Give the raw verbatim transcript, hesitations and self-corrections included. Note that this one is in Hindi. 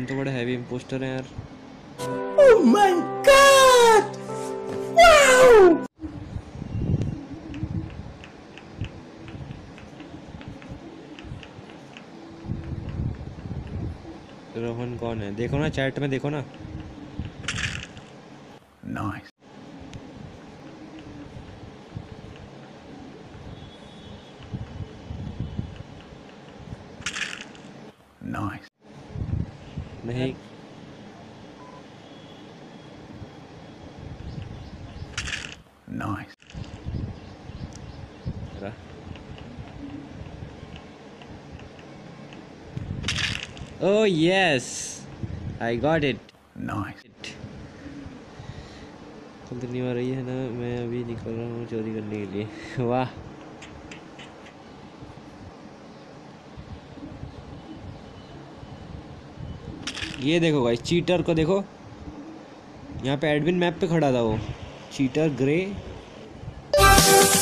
हम तो बड़े हैवी इम्पोस्टर हैं यार। Oh my god, wow. Rohan कौन है? देखो ना चैट में, देखो ना। नाइस। नाइस। नहीं nice. Oh yes, I got it. Nice. Company आ रही है ना, मैं अभी निकल रहा हूँ चोरी करने के लिए। वाह। ये देखो गाइस, चीटर को देखो, यहाँ पे एडमिन मैप पे खड़ा था वो चीटर ग्रे।